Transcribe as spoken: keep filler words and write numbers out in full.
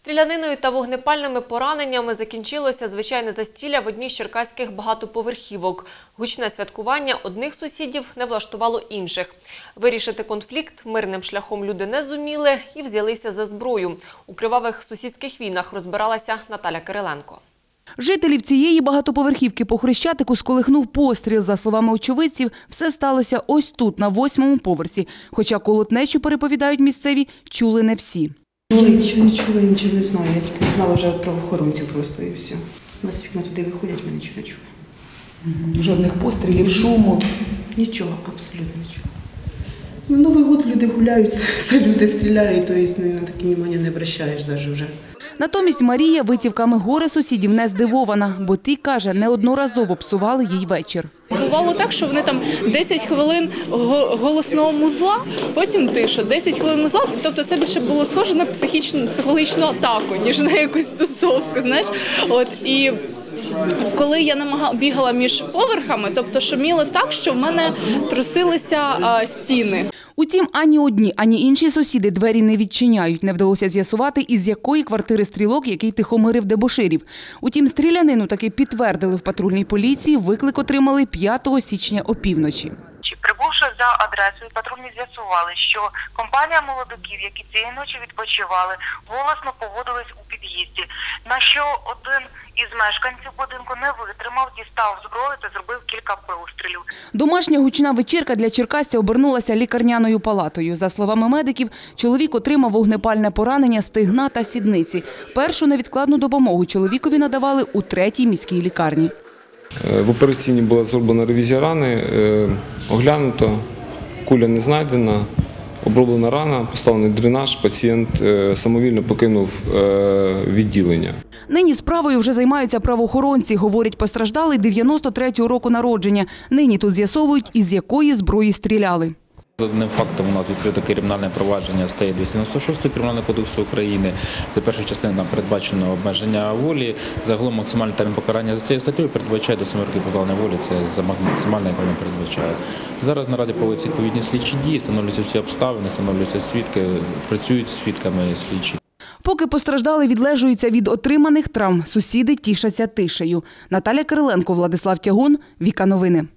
Стріляниною та вогнепальними пораненнями закінчилося звичайне застілля в одній з черкаських багатоповерхівок. Гучне святкування одних сусідів не влаштувало інших. Вирішити конфлікт мирним шляхом люди не зуміли і взялися за зброю. У кривавих сусідських війнах розбиралася Наталя Кириленко. Жителів цієї багатоповерхівки по Хрещатику сколихнув постріл. За словами очевидців, все сталося ось тут, на восьмому поверсі. Хоча колотнечу, переповідають місцеві, чули не всі. Чули, нічого не чули, нічого не знаю. Я тільки знала вже від правоохоронців просто і все. У нас вікна туди виходять, ми нічого не чули. Жодних пострілів, шуму? Нічого, абсолютно нічого. На Новий год люди гуляють, салюти стріляють, тобто на таке внимання не обращаєш навіть вже. Натомість Марія витівками горе сусідів не здивована, бо ті, каже, неодноразово псували їй вечір. Бувало так, що вони там десять хвилин голосного музла, потім тиша, десять хвилин музла. Тобто це більше було схоже на психічну, психологічну атаку, ніж на якусь стосовку, знаєш. От, і коли я намагала, бігала між поверхами, тобто шуміло так, що в мене трусилися а, стіни. Утім, ані одні, ані інші сусіди двері не відчиняють. Не вдалося з'ясувати, із якої квартири стрілок, який тихомирив дебоширів. Утім, стрілянину таки підтвердили в патрульній поліції, виклик отримали п'ятого січня опівночі. Прибувши за адресою, патрульні з'ясували, що компанія молодиків, які цієї ночі відпочивали, голосно поводились у під'їзді, на що один із мешканців будинку не витримав, дістав зброю та зробив кілька пострілів. Домашня гучна вечірка для черкасця обернулася лікарняною палатою. За словами медиків, чоловік отримав вогнепальне поранення стегна та сідниці. Першу невідкладну допомогу чоловікові надавали у третій міській лікарні. В операційній була зроблена ревізія рани, оглянуто, куля не знайдена, оброблена рана, поставлений дренаж, пацієнт самовільно покинув відділення. Нині справою вже займаються правоохоронці, говорять постраждалий дев'яносто третього року народження. Нині тут з'ясовують, із якої зброї стріляли. За одним фактом у нас відкрито кримінальне провадження статті двісті дев'яносто шість Кримінального кодексу України. За першою частиною передбачено обмеження волі. Загалом максимальний термін покарання за цією статтею передбачає до семи років позбавлення волі. Це за максимальне, яке він передбачає. Зараз наразі проводяться відповідні слідчі дії, встановлюються всі обставини, встановлюються свідки, працюють з свідками слідчі. Поки постраждали відлежуються від отриманих травм, сусіди тішаться тишею. Наталя Кириленко, Владислав Тягун, Віка Новини.